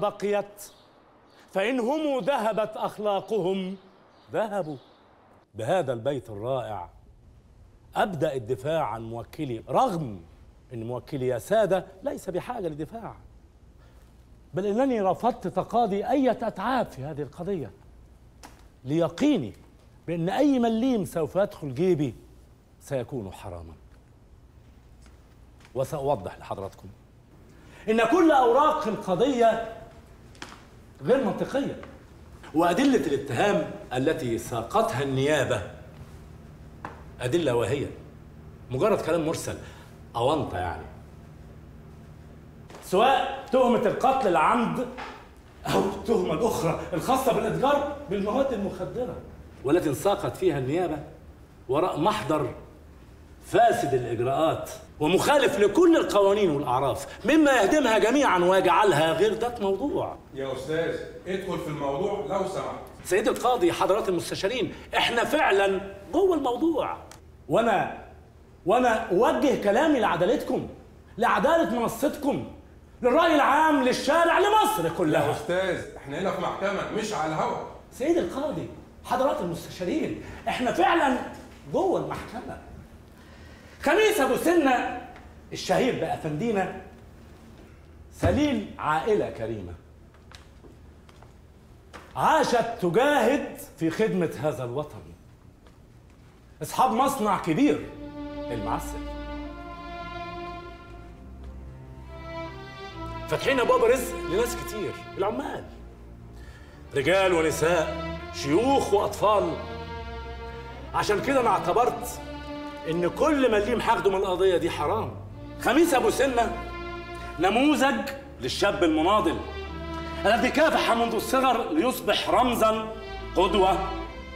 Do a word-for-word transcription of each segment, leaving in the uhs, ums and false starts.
بقيت، فإن هم ذهبت أخلاقهم ذهبوا. بهذا البيت الرائع أبدأ الدفاع عن موكلي، رغم أن موكلي يا سادة ليس بحاجة لدفاع، بل أنني رفضت تقاضي أي أتعاب في هذه القضية، ليقيني بأن أي مليم سوف يدخل جيبي سيكون حراما. وسأوضح لحضراتكم إن كل أوراق القضية غير منطقية، وأدلة الاتهام التي ساقتها النيابة أدلة واهية، مجرد كلام مرسل أونطة يعني، سواء تهمة القتل العمد أو التهمة الأخرى الخاصة بالإتجار بالمواد المخدرة، والتي انساقت فيها النيابة وراء محضر فاسد الإجراءات ومخالف لكل القوانين والأعراف، مما يهدمها جميعا ويجعلها غير ذات موضوع. يا أستاذ ادخل في الموضوع لو سمحت. سيد القاضي، حضرات المستشارين، احنا فعلا جوه الموضوع، وانا وانا اوجه كلامي لعدالتكم، لعداله منصتكم، للرأي العام، للشارع، لمصر كلها. يا أستاذ احنا هنا في محكمة مش على الهوا. سيد القاضي، حضرات المستشارين، احنا فعلا جوه المحكمة. خميس أبو سنة الشهير بأفندينا سليل عائلة كريمة عاشت تجاهد في خدمة هذا الوطن، أصحاب مصنع كبير المعسل، فاتحين أبواب رزق لناس كتير، العمال رجال ونساء، شيوخ وأطفال. عشان كده أنا اعتبرت إن كل مليم حقده من القضية دي حرام. خميس أبو سنة نموذج للشاب المناضل الذي كافح منذ الصغر ليصبح رمزاً، قدوة،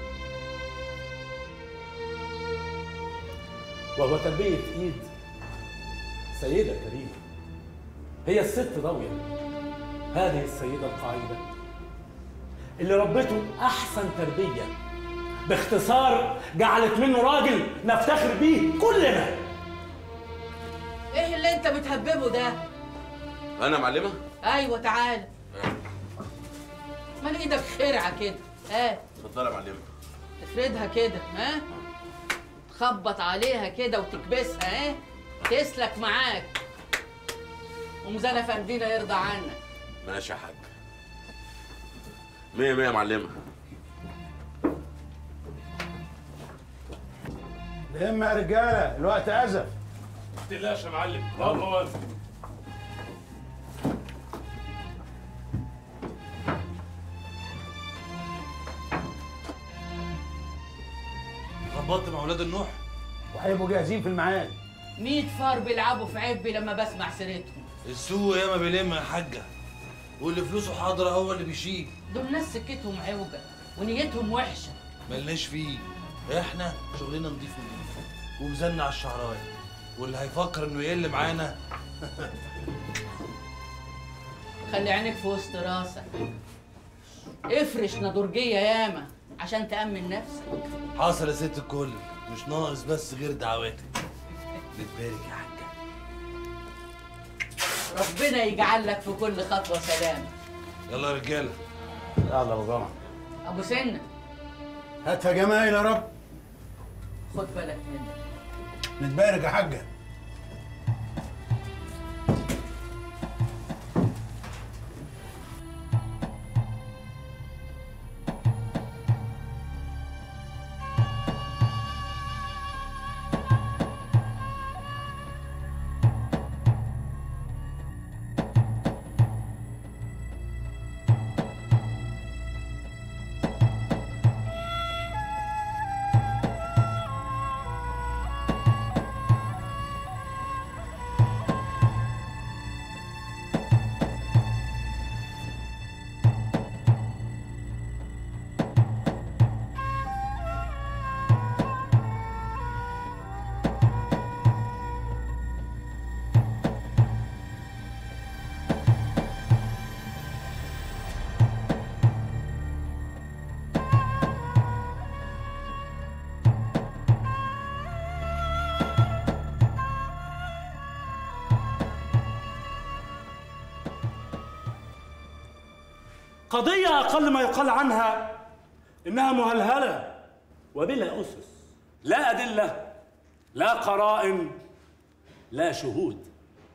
وهو تربية إيد سيدة كريمة، هي الست ضوية، هذه السيدة القاعدة اللي ربته أحسن تربية، باختصار جعلت منه راجل نفتخر بيه كلنا. ايه اللي انت بتهببه ده؟ انا معلمه؟ ايوه تعال. مال ايدك خرعه كده؟ ها؟ اتفضلي يا معلمه. تفردها كده، ها؟ تخبط عليها كده وتكبسها، ها؟ تسلك معاك ومزنة فندينا يرضى عنك. ماشي يا حاج. مية مية يا معلمه. لما يا رجاله الوقت ازف. ما تقلقش يا معلم، يلا واقف. ظبطت مع اولاد النوح وهيبقوا جاهزين في الميعاد. مية فار بيلعبوا في عبي لما بسمع سيرتهم. السوق ياما بيلم يا حاجه، واللي فلوسه حاضره هو اللي بيشيل. دول ناس سكتهم عوجه ونيتهم وحشه. ملناش فيه، احنا شغلنا نضيف ونضيف ومزلنا على الشعرايه، واللي هيفكر انه يقل معانا خلي عينك في وسط راسك، افرش نضرجيه ياما عشان تأمن نفسك. حاصل يا ست الكل، مش ناقص بس غير دعواتك. بتبارك يا حاجه. ربنا يجعل لك في كل خطوه سلامه. يلا يا رجاله. يلا ابو جمعه. ابو سنه هاتها جمايل يا رب. خد بالك منك. نتبارك يا حاجه. قضية أقل ما يقال عنها إنها مهلهلة وبلا أسس، لا أدلة، لا قرائن، لا شهود،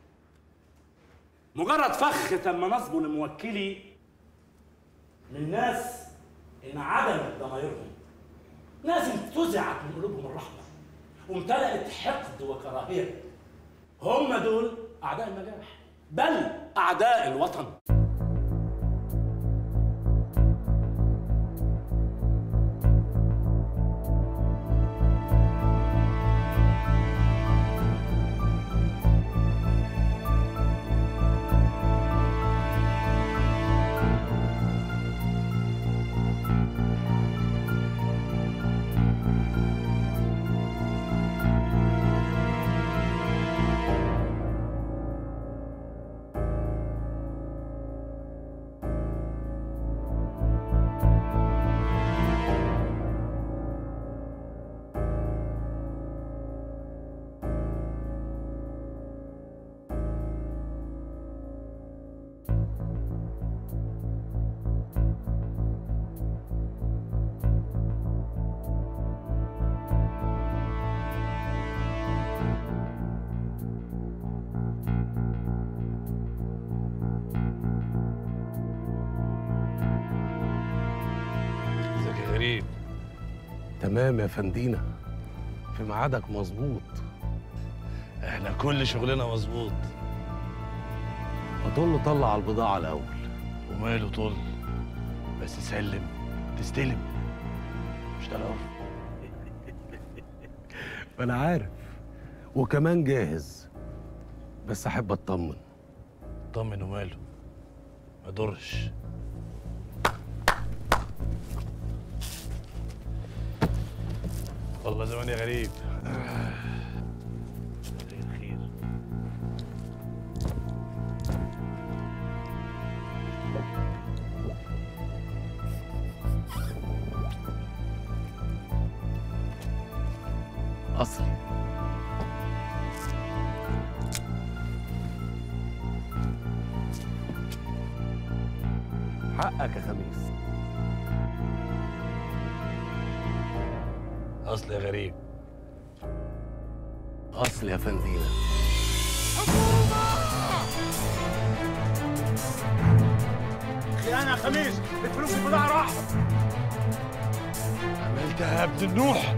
مجرد فخ تم نصبه لموكلي من ناس انعدمت ضمائرهم، ناس انتزعت من قلوبهم الرحمة وامتلأت حقد وكراهية. هم دول أعداء النجاح، بل أعداء الوطن. غريب. تمام يا فندينا، في ميعادك مظبوط. احنا كل شغلنا مظبوط. هتقول له طلع على البضاعة الأول. وماله طل، بس سلم تستلم، مش ده العرف. ما أنا عارف، وكمان جاهز، بس أحب أطمن. طمن وماله، ما يضرش. والله زمان يا غريب. خير. أصلي. حقك يا خميس. أصل يا غريب. أصل يا فندينا. خيانة يا خميس، الفلوس البضاعة راحت. عملتها يا ابن النوح.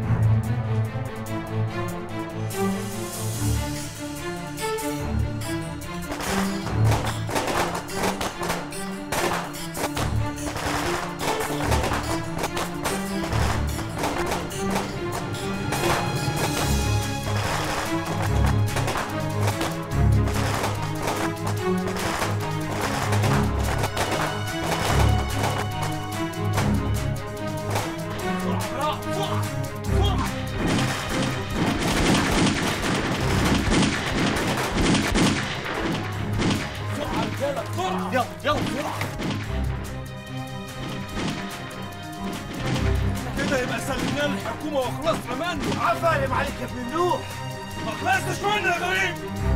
يلا يلا بسرعة. كده يبقى سلمناه للحكومة وخلصنا منه. عفارم عليك يا ابن النوح. ما خلصتش منه يا غريب.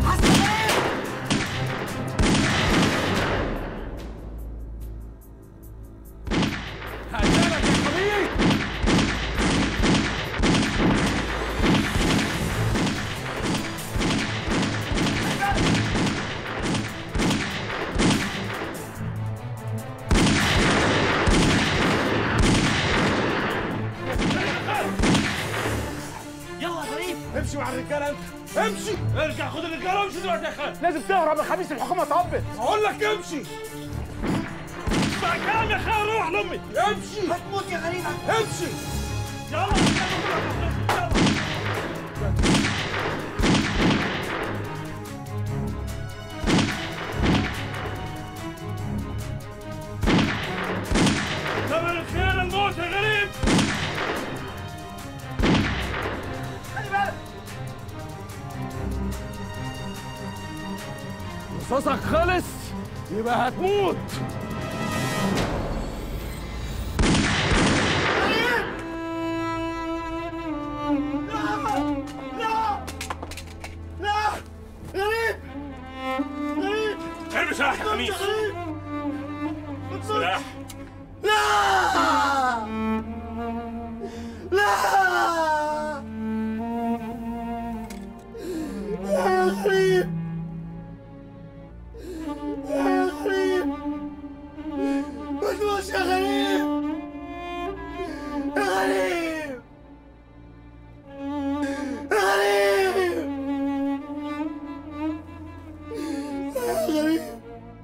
هقتلك يا خميس. امشي مع الرجاله انت، امشي. ارجع خد الرجاله وامشي دلوقتي يا خالد. لازم تهرب يا خميس، الحكومه طبت. اقول لك امشي. اسمع كلام يا خالد، روح لامي. امشي. هتموت يا غريب. امشي. يلا يلا. ثمن الخيانه الموت يا غريب. خلي بالك. رصاصك خلص يبقى هتموت. غريب. ارمي سلاح يا خميس. سلاح. لا لا يا غريب يا غريب ما تموتش يا غريب يا غريب يا غريب يا غريب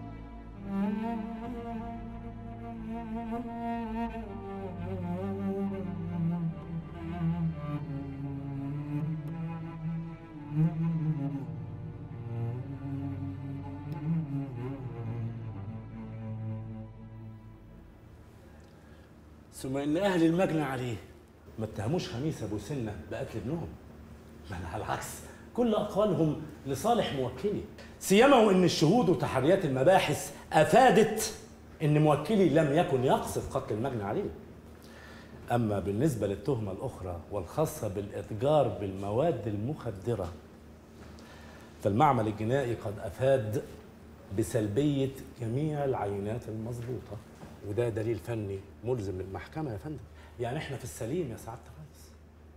ثم ان اهل المجني عليه ما اتهموش خميس ابو سنه بقتل ابنهم، بل على العكس كل اقوالهم لصالح موكلي، سيما وان الشهود وتحريات المباحث افادت ان موكلي لم يكن يقصد قتل المجني عليه. اما بالنسبه للتهمه الاخرى والخاصه بالاتجار بالمواد المخدره فالمعمل الجنائي قد افاد بسلبيه جميع العينات المضبوطه، وده دليل فني ملزم للمحكمه يا فندم. يعني احنا في السليم يا سعاده الرئيس.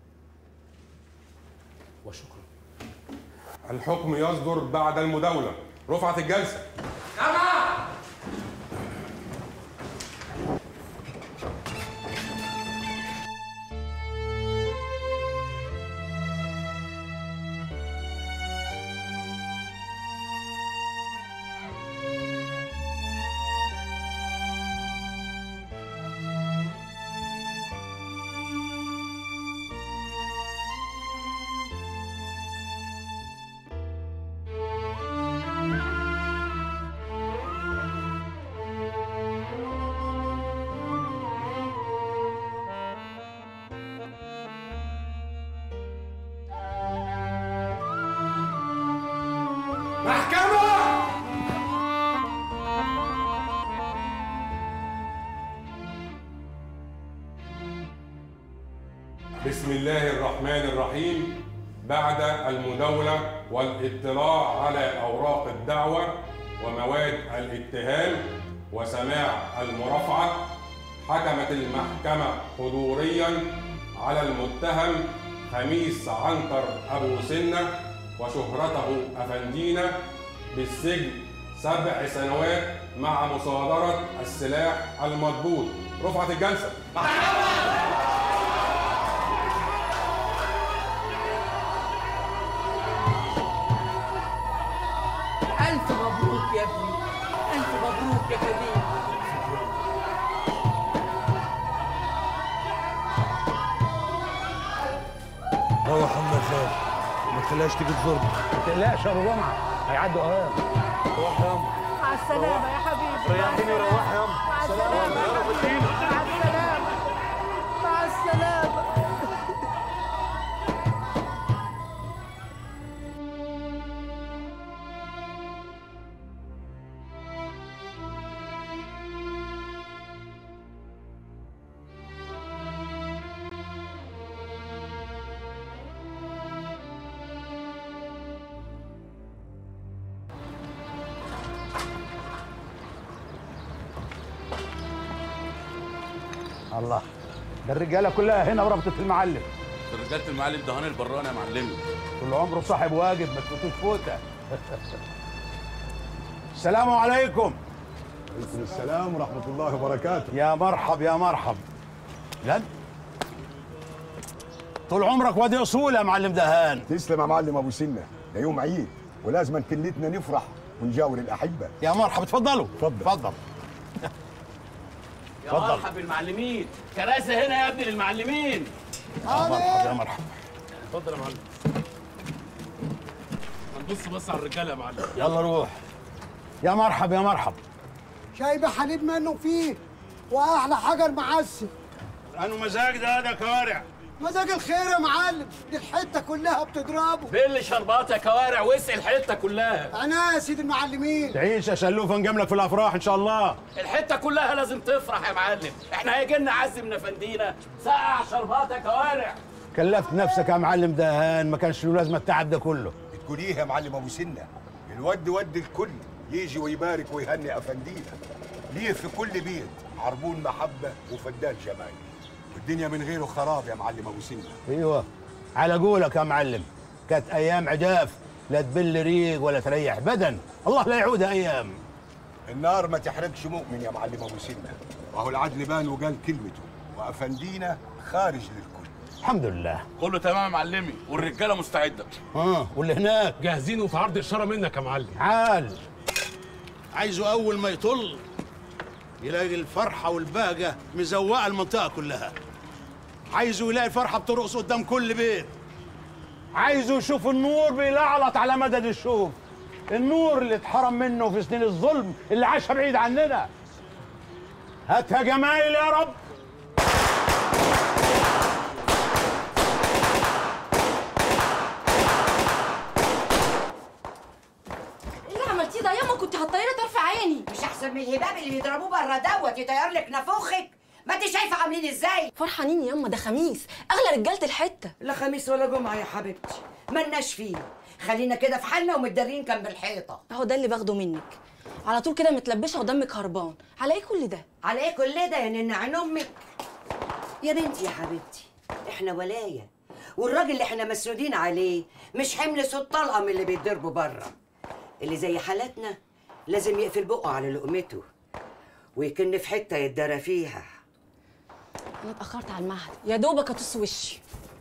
وشكرا. الحكم يصدر بعد المداولة. رفعت الجلسة. جماعة بسم الله الرحمن الرحيم. بعد المداولة والاطلاع على أوراق الدعوة ومواد الاتهام وسماع المرافعة، حكمت المحكمة حضورياً على المتهم خميس عنتر أبو سنة وشهرته أفندينا بالسجن سبع سنوات مع مصادرة السلاح المضبوط. رفعت الجلسة. ألف مبروك يا ابني، ألف مبروك يا كريم. روح أما خالد، ما تخليهاش تيجي تزورنا. ما تقلقش يا ابو جمعه، هيعدوا اهام. روح يا أما. مع السلامة يا حبيبي. ريحيني وروحي يا مع السلامة يا حبيبي. مع السلامة مع السلامة. الله، ده الرجاله كلها هنا وربطت المعلم. رجاله المعلم دهان البراني يا معلمي. طول عمره صاحب واجب، ما تفوتوش فوته. السلام عليكم. وعليكم السلام ورحمة الله وبركاته. يا مرحب يا مرحب. لا طول عمرك وادي اصول يا معلم دهان. تسلم يا معلم ابو سنة، ده يوم عيد ولازم كلتنا نفرح ونجاور الاحبة. يا مرحب، اتفضلوا. اتفضل اتفضل. يا مرحب بالمعلمين، كراسي هنا يا ابني للمعلمين. يا مرحب يا مرحب. اتفضل يا معلم. هنبص بص على الرجاله يا معلم. يلا روح. يا مرحب يا مرحب. شايبه حليب منه فيه واحلى حجر معسل. انو مزاج ده ده كوارع. مزاج الخير يا معلم، دي الحته كلها بتضربه. بل شربات يا كوارع واسقي الحته كلها. انا يا سيدي المعلمين. تعيش يا شلوفه، نجاملك في الافراح ان شاء الله. الحته كلها لازم تفرح يا معلم، احنا هيجي لنا عز من افندينا. سقع شربات يا كوارع. كلفت نفسك يا معلم دهان، ما كانش له لازمه التعب ده كله. تقول ايه يا معلم ابو سنة؟ الود ود الكل، يجي ويبارك ويهني افندينا. ليه في كل بيت عربون محبه وفدان جمال، والدنيا من غيره خراب يا معلم ابو سنه. ايوه على قولك يا معلم، كانت ايام عجاف، لا تبل ريق ولا تريح بدن، الله لا يعودها ايام. النار ما تحرقش مؤمن يا معلم ابو سنه، وهو العدل بان وقال كلمته، وافندينا خارج للكل. الحمد لله. كله تمام يا معلمي، والرجاله مستعده. اه واللي هناك جاهزين وفي عرض اشاره منك يا معلم. عال. عايزه اول ما يطل يلاقي الفرحه والبهجه مزوقه المنطقه كلها. عايزه يلاقي الفرحه بترقص قدام كل بيت. عايزه يشوف النور بيلعلط على مدد الشوف، النور اللي اتحرم منه في سنين الظلم اللي عاشها بعيد عننا. هاتها جمايل يا رب. ايه اللي عملتيه ده ياما؟ كنت هتطيري طرف عيني. مش احسن من الهباب اللي بيضربوه بره دوت يطير لك نافوخك؟ ما انت شايفه عاملين ازاي؟ فرحانين ياما، ده خميس اغلى رجاله الحته. لا خميس ولا جمعه يا حبيبتي، مالناش فيه، خلينا كده في حالنا ومتدارين جنب الحيطه. اهو ده اللي باخده منك، على طول كده متلبشه ودمك هربان. على ايه كل ده؟ على ايه كل ده يا نن عين امك؟ يا بنتي يا حبيبتي، احنا ولايه، والراجل اللي احنا مسنودين عليه مش حمل صوت طلقه من اللي بيتضربوا بره. اللي زي حالاتنا لازم يقفل بقه على لقمته ويكن في حته يتدرى فيها. انا اتاخرت على المعهد، يا دوبك اطص وشي.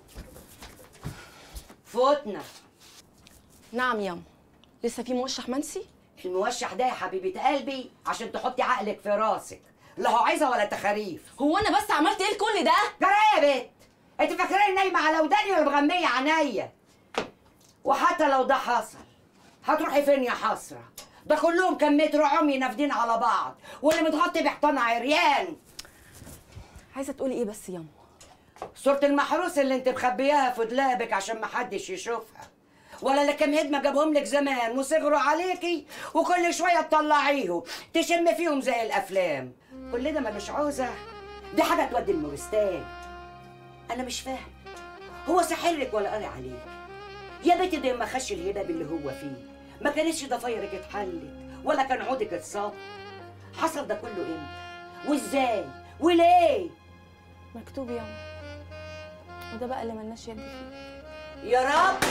فوتنا. نعم ياما، لسه في موشح منسي؟ الموشح ده يا حبيبه قلبي عشان تحطي عقلك في راسك، لا هو عايزه ولا تخاريف. هو انا بس عملت ايه لكل ده؟ جرى يا بت، انت فاكراني نايمه على وداني ولا مغميه عينيا؟ وحتى لو ده حصل هتروحي فين يا حسره؟ ده كلهم كم متر عمي نافدين على بعض، واللي متغطي بحيطان عريان. عايزه تقولي ايه بس ياما؟ صورة المحروس اللي انت مخبياها في دولابك عشان محدش يشوفها، ولا اللي كام هدمه جابهم لك زمان وصغروا عليكي وكل شويه تطلعيهم تشم فيهم زي الافلام. كل ده ملوش عوزه، دي حاجه تودي المورستان. انا مش فاهم، هو ساحرك ولا قاري عليك؟ يا بنتي ده ما خش الهباب اللي هو فيه ما كانتش ضفايرك اتحلت ولا كان عودك اتصاب. حصل ده كله امتى وازاي وليه؟ مكتوب ياما، وده بقى اللي ملناش يد فيه. يا رب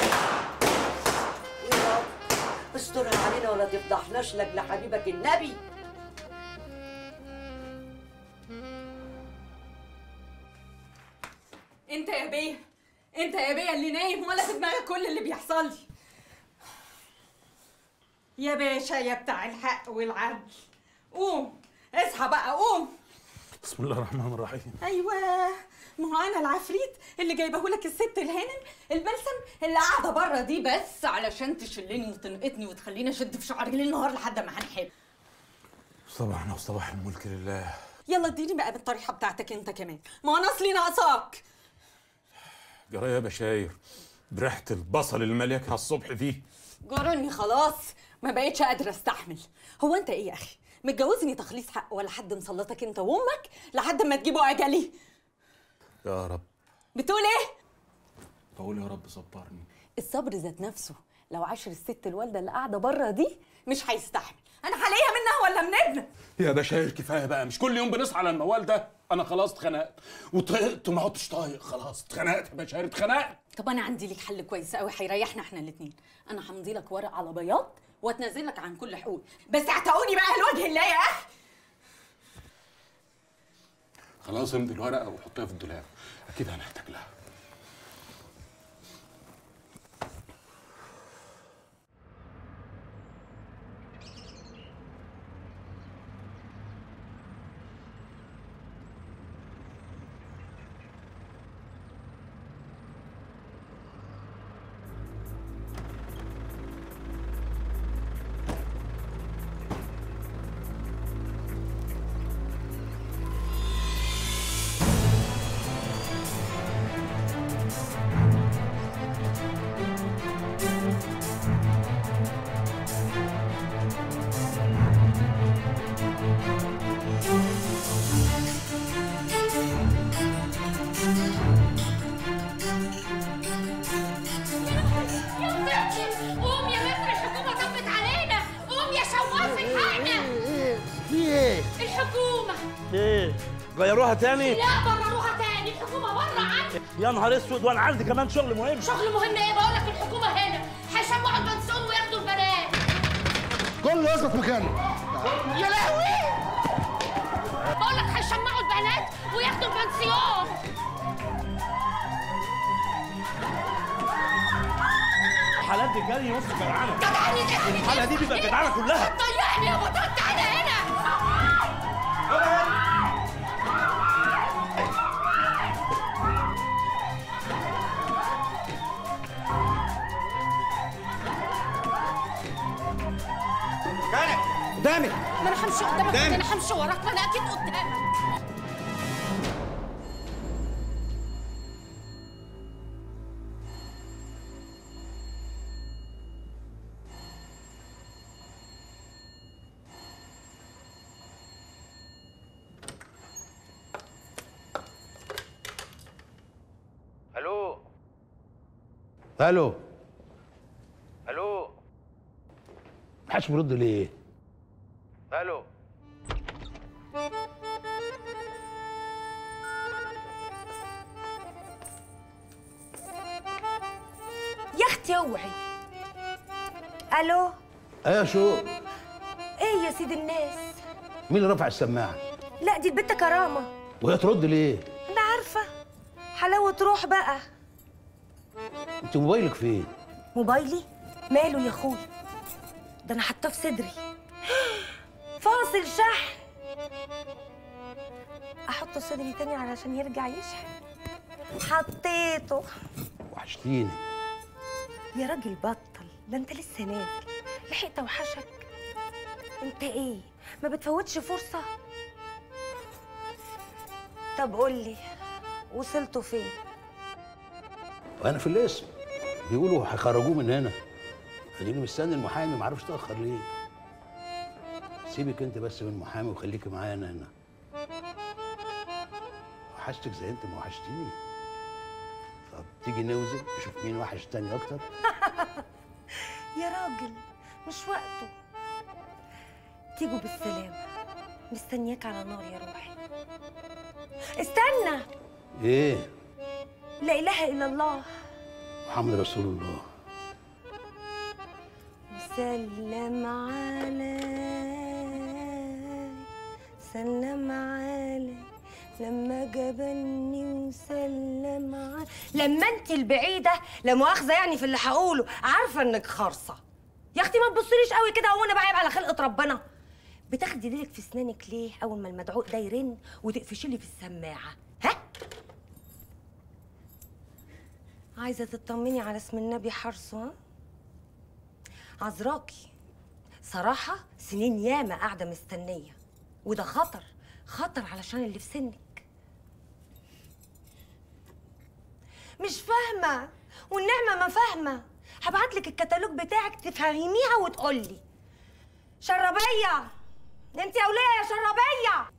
يا رب استرها علينا ولا تفضحناش لاجل حبيبك النبي. انت يا بيه، انت يا بيه اللي نايم ولا في دماغك كل اللي بيحصل لي. يا باشا يا بتاع الحق والعدل، قوم اصحى بقى قوم. بسم الله الرحمن الرحيم. ايوه، ما هو انا العفريت اللي جايبه لك الست الهانم البلسم اللي قاعده بره دي بس علشان تشلني وتنقطني وتخليني اشد في شعري ليل نهار لحد ما هنحب. صباحنا وصباح الملك لله. يلا اديني بقى بالطريحه بتاعتك انت كمان، ما انا اصلي ناقصاك. جرايه يا بشاير بريحه البصل المليك على الصبح دي. جرني خلاص، ما بقتش قادره استحمل. هو انت ايه يا اخي؟ متجوزني تخليص حق ولا حد مسلطك انت وامك لحد ما تجيبوا اجلي؟ يا رب. بتقول ايه؟ بقول يا رب صبرني. الصبر ذات نفسه لو عاشر الست الوالده اللي قاعده بره دي مش هيستحمل. انا هلاقيها منها ولا من ابنك؟ يا بشاير كفايه بقى، مش كل يوم بنصحى على الموال ده. انا خلاص اتخنقت وطهقت وما عدتش طايق، خلاص اتخنقت يا بشاير اتخنقت. طب انا عندي ليك حل كويس قوي هيريحنا احنا الاثنين. انا همضي لك ورق على بياض واتنازل لك عن كل حقوق، بس اعتقوني بقى لوجه الله يا اخي. خلاص امضي الورقه وحطيها في الدولاب، اكيد هنحتاج لها. الحكومة. ليه؟ غيروها تاني؟ لا برروها تاني، الحكومة بره عني. يا نهار اسود، وانا عندي كمان شغل مهم. شغل مهم ايه؟ بقول لك الحكومة هنا، هيشمعوا البنسون وياخدوا البنات. كله يثبت مكانه. يا لهوي! بقول لك هيشمعوا البنات وياخدوا البنسيون. الحالات دي جري نص جدعانه. جدعانه ايه؟ الحاله دي بيبقى جدعانه كلها. ضيعني يا بطل، تعالى هنا. قدامك. ما انا همشي قدامك، انا همشي وراك، ما انا اكيد قدامك. الو الو الو محدش بيرد ليه؟ الو يا اختي اوعي. الو ايه شو؟ ايه يا سيد الناس؟ مين اللي رفع السماعه؟ لا دي البت كرامه. وهي ترد ليه؟ انا عارفه، حلاوه روح بقى. انت موبايلك فين؟ موبايلي ماله يا اخويا؟ ده انا حاطاه في صدري. فاصل شحن. احطه في صدري تاني علشان يرجع يشحن. حطيته. وحشتيني. يا راجل بطل، ده انت لسه نازل، لحقت اوحشك. انت ايه ما بتفوتش فرصه؟ طب قول لي وصلتوا فين؟ وانا في الاسم بيقولوا هيخرجوه من هنا. خليني مستني المحامي، ما اعرفش اتاخر ليه. سيبك انت بس من المحامي وخليكي معايا انا هنا. وحشتك زي انت ما وحشتيني. طب تيجي نوزن نشوف مين وحش تاني اكتر. يا راجل مش وقته. تيجوا بالسلامه، مستنياك على نار يا روحي. استنى. ايه؟ لا اله الا الله محمد رسول الله. وسلم علي سلم علي لما جبني وسلم علي. لما انت البعيده لا مؤاخذه يعني في اللي هقوله، عارفه انك خرصه. يا اختي ما تبصليش قوي كده، هو انا بعيب على خلقه ربنا؟ بتاخدي ديلك في اسنانك ليه اول ما المدعوق ده يرن وتقفشي لي في السماعه؟ ها؟ عايزه تطمني على اسم النبي حرصه؟ ها؟ عذراكي صراحه سنين ياما قاعده مستنيه، وده خطر خطر علشان اللي في سنك. مش فاهمه والنعمه ما فاهمه. هبعتلك الكتالوج بتاعك تفهميها وتقولي. شربيه انت يا وليه يا شربيه.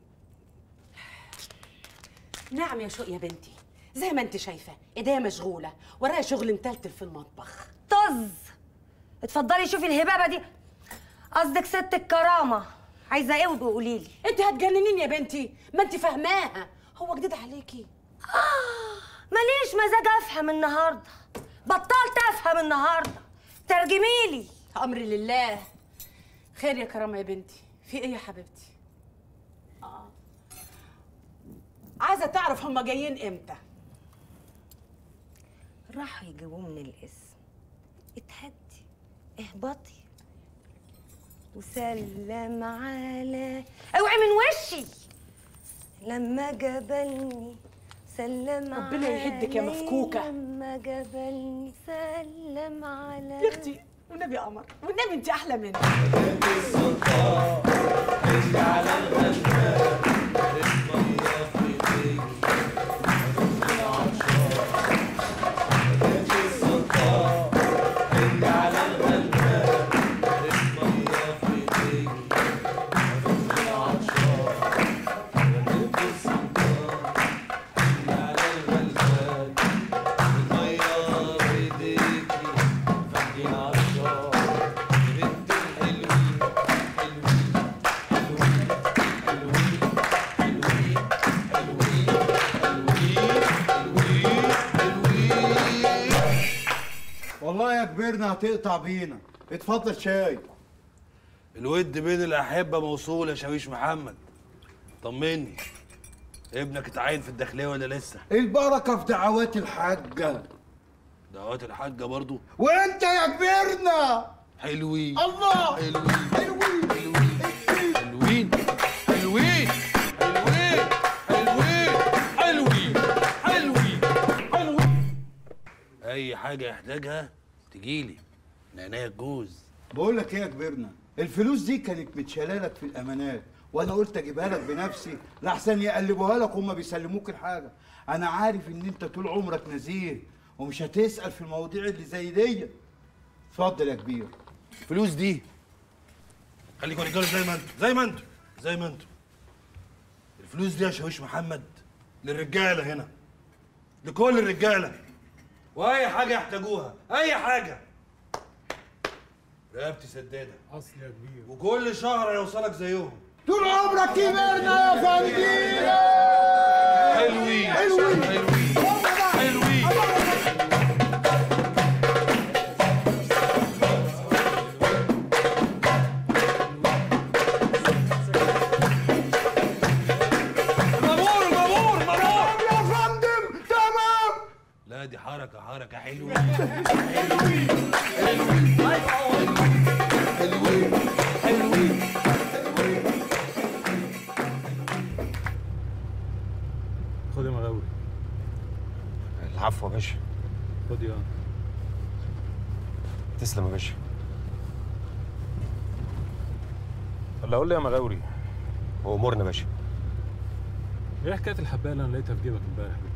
نعم يا شوق يا بنتي، زي ما انت شايفه ايديا مشغوله، ورايا شغل متلتل في المطبخ. طز. اتفضلي شوفي الهبابه دي. قصدك ست الكرامه، عايزه ايه وقولي لي. انت هتجننيني يا بنتي، ما انت فاهماها، هو جديد عليكي. اه ماليش مزاج افهم النهارده، بطلت افهم النهارده. ترجمي لي. امري لله. خير يا كرامه يا بنتي، في ايه يا حبيبتي؟ اه عايزه تعرف هما جايين امتى؟ راحوا يجيبوه من الاسم. اتهدي اهبطي وسلم على اوعي من وشي لما جبلني سلم على ربنا يهدك يا مفكوكه. لما جبلني سلم على يا اختي والنبي قمر، والنبي انت احلى مني. كبيرنا هتقطع بينا. اتفضل شاي. الود بين الأحبة موصول يا شاويش محمد. طمني، ابنك اتعين في الداخلية ولا لسه؟ البركة في دعوات الحاجة. دعوات الحاجة برضو؟ وانت يا كبيرنا حلوين. الله حلوين حلوين حلوين حلوين حلوين حلوين حلوين حلوين حلوين. أي حاجة يحتاجها تجيلي من عينيا الجوز. بقول لك ايه يا كبيرنا، الفلوس دي كانت متشاله لك في الامانات، وانا قلت اجيبها لك بنفسي لحسن يقلبوها لك وهم بيسلموك الحاجه. انا عارف ان انت طول عمرك نزيه ومش هتسال في المواضيع اللي زي دي. اتفضل يا كبير. الفلوس دي خليكوا رجاله زي ما انتوا زي ما انتوا زي ما انتوا. الفلوس دي يا شاويش محمد للرجاله هنا، لكل الرجاله، واي حاجه يحتاجوها، اي حاجه. رقبتي سداده اصل يا كبير، وكل شهر هيوصلك زيهم. طول عمرك كبرنا يا فندينا. حلوين حلوين حلوين حلوين. مبور مبور مبور يا فندم. تمام. لا دي حركه حركه حلوه حلوين حلوين حلوين حلوين. خد يا مغاوري. العفو يا باشا. خد يا تسلم يا باشا. ولا قول لي يا مغاوري، هو امورنا يا باشا. ايه حكايه الحبايه اللي انا لقيتها في جيبك امبارح دي؟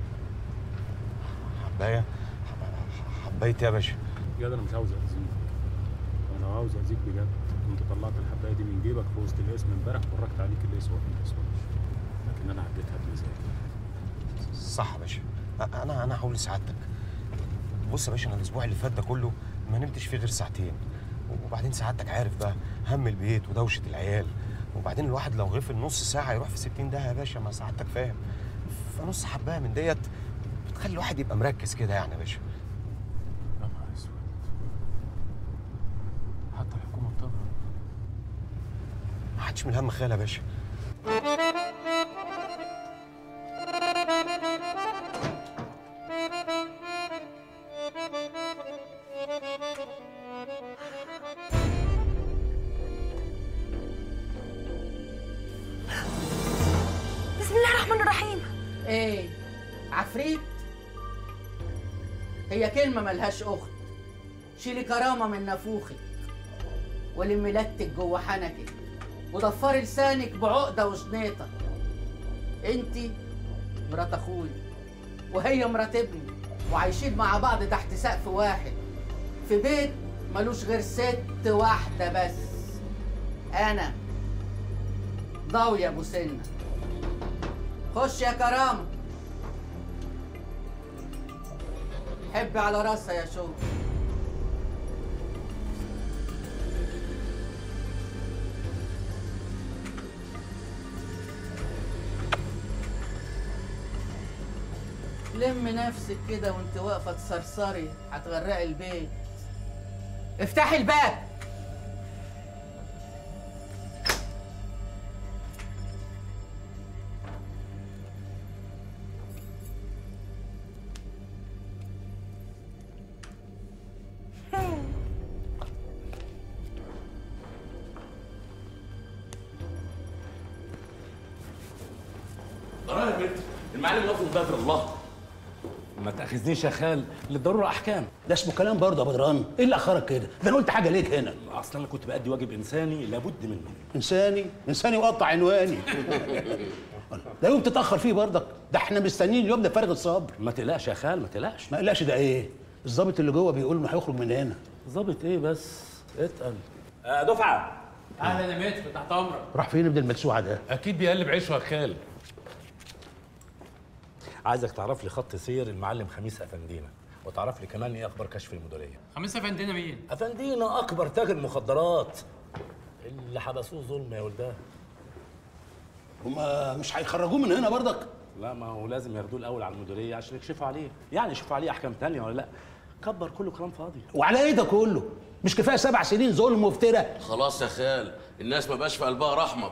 حبايه؟ حبايه يا باشا؟ بجد انا مش عاوز اذيك، انا لو عاوز اذيك بجد كنت طلعت الحبايه دي من جيبك في وسط القسم امبارح وفرجت عليك اللي يسوى واللي ما يسواش، لكن انا عديتها بمزاجي. صح يا باشا. انا انا هقول لسعادتك، بص يا باشا، انا الاسبوع اللي فات ده كله ما نمتش فيه غير ساعتين، وبعدين سعادتك عارف بقى هم البيت ودوشه العيال، وبعدين الواحد لو غفل نص ساعه يروح في ستين داهيه يا باشا، ما سعادتك فاهم. فنص حبايه من ديت بتخلي الواحد يبقى مركز كده يعني يا باشا. يا نهار اسود، حتى الحكومه بتغرب. ما حدش من الهم خيال يا باشا. بسم الله الرحمن الرحيم. ايه عفريت؟ هي كلمة ملهاش أخت. شيلي كرامة من نافوخك ولمي لتك جوه حنكك وضفري لسانك بعقدة وشنيطة. انتي مرات اخوي وهي مرات ابني، وعايشين مع بعض تحت سقف واحد في بيت ملوش غير ست واحدة بس، أنا ضاوية أبو سنة. خش يا كرامة. حبي على راسها يا شو. لم نفسك كده وانت واقفة تسرسري، هتغرقي البيت. افتحي الباب. ضروري يا بنت، المعلم واقف بدر الله. ما تاخذنيش يا خال، للضروره احكام. ده اسمه كلام برضه يا بدران. ايه اللي اخرك كده؟ ده انا قلت حاجه ليك هنا. اصلا انا كنت بادي واجب انساني لابد منه. انساني؟ انساني وقطع عنواني. ده يوم تتاخر فيه برضك، ده احنا مستنيين اليوم ده فارغ الصبر. ما تقلقش يا خال، ما تقلقش. ما قلقش ده ايه؟ الظابط اللي جوه بيقول انه هيخرج من هنا. ظابط ايه بس؟ اتقل. آه دفعه. اهلا يا متر، تحت امرك. راح فين ابن المدسوعه ده؟ اكيد بيقلب عيشه يا خال. عايزك تعرف لي خط سير المعلم خميس افندينا، وتعرف لي كمان ايه اخبار كشف المديريه. خميس افندينا مين؟ افندينا اكبر تاجر مخدرات اللي حبسوه ظلم يا ولداه. هما مش هيخرجوه من هنا برضك؟ لا، ما هو لازم ياخدوه الاول على المديريه عشان يكشفوا عليه، يعني يشوفوا عليه احكام تانية ولا لا. كبر كله كلام فاضي. وعلى ايه ده كله؟ مش كفايه سبع سنين ظلم وافتراء؟ خلاص يا خال، الناس ما بقاش في قلبها رحمه.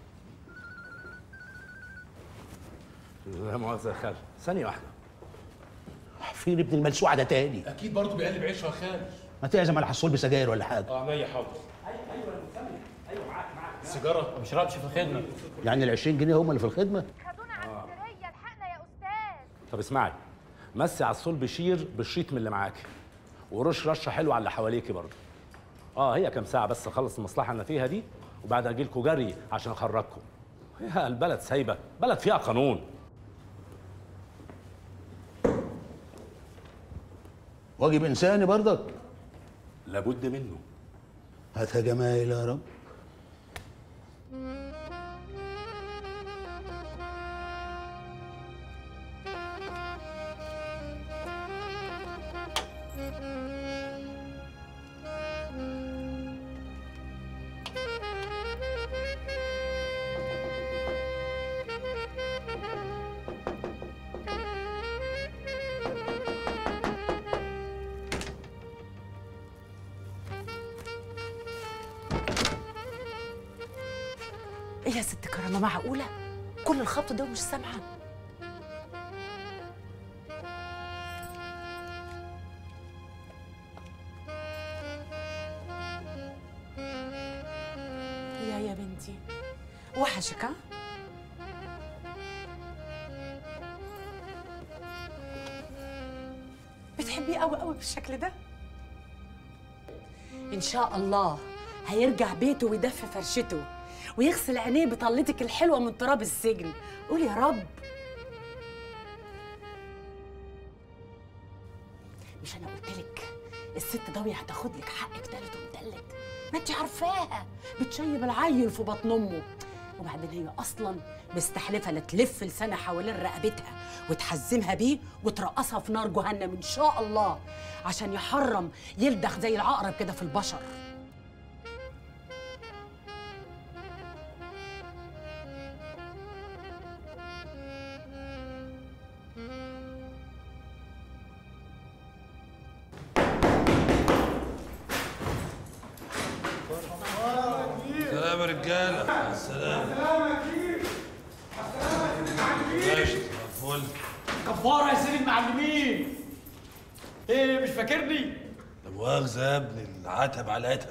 لا مؤاخذه يا خال، ثانيه واحده. فين ابن الملسوعه ده تاني؟ اكيد برضه بيقلب عيشه يا خال. ما تعزم على حصول بسجاير ولا حاجه؟ اه عينيا حاضر. ايوه ايوه ايوه ايوه معاك معاك. السيجاره ما بشربش في الخدمه. يعني ال عشرين جنيه هم اللي في الخدمه؟ طب اسمعي، مسي على الصول بشير بالشيط من اللي معاكي، ورش رشه حلوه على اللي حواليكي برضه. اه هي كام ساعه بس اخلص المصلحه اللي انا فيها دي، وبعدها اجي لكم جري عشان اخرجكم. هي البلد سايبه، بلد فيها قانون. واجب انساني برضك؟ لابد منه. هاتها جمايل يا رب. ايه يا ست كرامه، معقوله كل الخبط ده ومش سامعه؟ يا يا بنتي وحشك ها؟ بتحبيه قوي قوي بالشكل ده؟ ان شاء الله هيرجع بيته ويدفي فرشته ويغسل عينيه بطلتك الحلوه من تراب السجن. قول يا رب. مش انا قلت لك الست ضوية هتاخد لك حقك تالت ومتلت؟ ما انت عارفاها بتشيب العيل في بطن امه، وبعدين هي اصلا مستحلفه لا تلف لسانها حوالين رقبتها وتحزمها بيه وترقصها في نار جهنم ان شاء الله، عشان يحرم يلدغ زي العقرب كده في البشر. سلام يا رجاله. السلام. ماشي فل. كفاره يا سيدي المعلمين. ايه مش فاكرني؟ لا مؤاخذه يا ابني، العتب على العتب.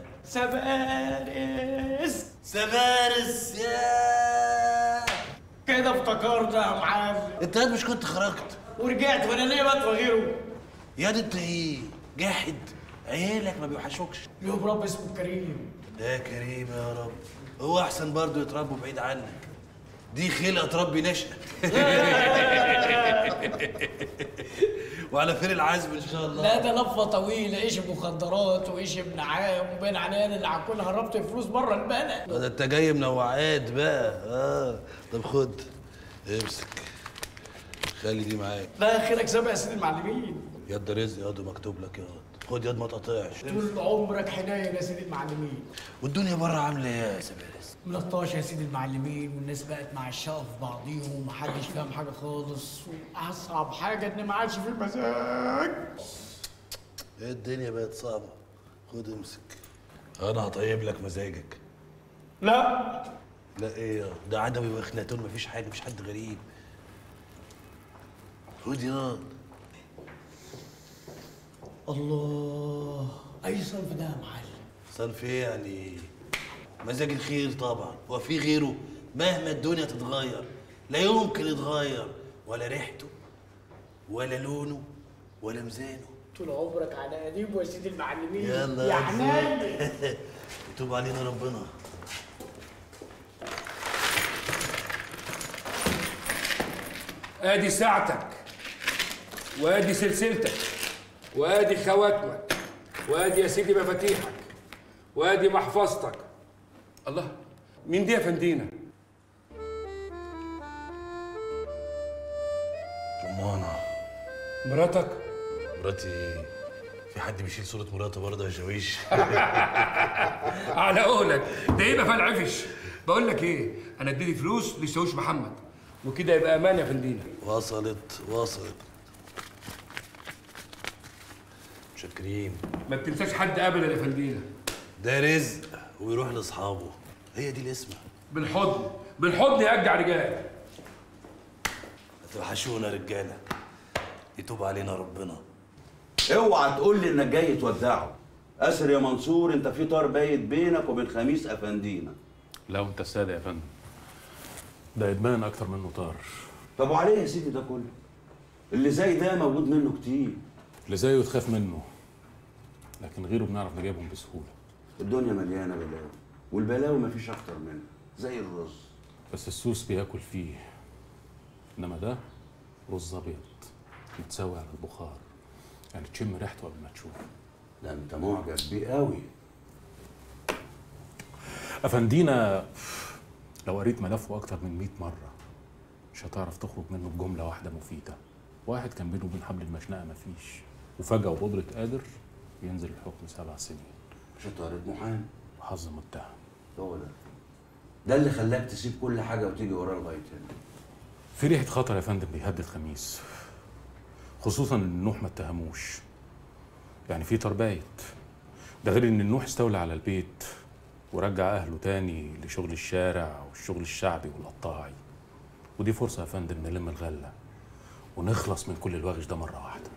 سبارس سبارس يا كده افتكرنا يا معلم. انت مش كنت خرجت ورجعت وانا ليه بقى غيره؟ يا دي انت ايه جاحد، عيالك ما بيوحشوكش. يوم رب اسمه كريم. يا كريم يا رب. هو احسن برضه يتربوا بعيد عنك، دي خلقه تربي نشأة. وعلى خير العزم ان شاء الله. لا ده لفه طويله، ايش مخدرات وايش ابن عام وبين عنان اللي هكون هربت الفلوس بره البلد. ده انت جاي منوعات بقى. اه طب خد امسك، خلي دي معاك. لا خيرك سابق يا سيدي المعلمين. يد رزق ياض مكتوب لك ياض، خد ياض ما تقطعش. طول عمرك حنين يا سيدي المعلمين. والدنيا بره عامله ايه يا سبارس؟ ملطاشه يا سيدي المعلمين، والناس بقت معشقه في بعضيهم ومحدش فاهم حاجه خالص، واصعب حاجه ان ما عادش في مزاج. ايه الدنيا بقت صعبه. خد امسك، انا هطيب لك مزاجك. لا لا ايه يا ده عدوي واخناتون، مفيش حاجه، مش حد غريب. خد ياض. الله، اي صنف ده يا معلم؟ صنف ايه يعني؟ مزاج الخير طبعا، هو في غيره؟ مهما الدنيا تتغير لا يمكن يتغير، ولا ريحته ولا لونه ولا ميزانه. طول عمرك على قديم يا سيدي المعلمين. يلا يا حنين. يتوب علينا ربنا. ادي ساعتك، وادي سلسلتك، وادي خواتمك، وادي يا سيدي مفاتيحك، وادي محفظتك. الله، مين دي يا فندينا؟ رمانة. مراتك؟ مراتي ايه؟ في حد بيشيل صورة مراته برضه يا شاويش؟ على قولك، ده يبقى فالعفش. بقول لك ايه، انا اديتي فلوس لشاويش محمد، وكده يبقى امان يا فندينا. وصلت وصلت. متشكرين. ما تنساش حد ابدا يا فندينا. ده رزق ويروح لاصحابه، هي دي الاسمه. بالحضن بالحضن يرجع رجال. هتوحشونا رجاله، يتوب علينا ربنا. اوعى تقول لي انك جاي تودعه. اسر يا منصور، انت في طار بايت بينك وبين خميس افندينا. لا وانت السادة يا فندم، ده ادمان اكتر منه طار. طب وعليه يا سيدي ده كله؟ اللي زي ده موجود منه كتير. اللي زيه تخاف منه، لكن غيره بنعرف نجيبهم بسهوله. الدنيا مليانه بلاوي، والبلاوي مفيش اكتر منها زي الرز. بس السوس بياكل فيه، انما ده رز ابيض متسوي على البخار، يعني تشم ريحته قبل ما تشوفه. ده انت معجب بيه قوي. افندينا لو قريت ملفه اكتر من مئة مره مش هتعرف تخرج منه بجمله واحده مفيده. واحد كان بينه وبين حبل المشنقه مفيش، وفجاه وبقدره قادر ينزل الحكم سبع سنين. شطارة محامي وحظ متهم. هو ده ده اللي خلاك تسيب كل حاجه وتيجي وراه لغايه هنا. في ريحه خطر يا فندم بيهدد خميس، خصوصا ان النوح ما اتهموش. يعني في تربايت، ده غير ان النوح استولى على البيت ورجع اهله تاني لشغل الشارع والشغل الشعبي والقطاعي. ودي فرصه يا فندم نلم الغله ونخلص من كل الوغش ده مره واحده.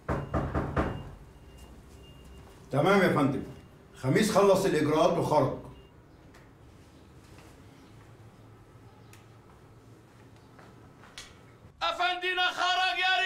تمام يا فندم. خميس خلص الاجراءات وخرج. افندينا خرج يا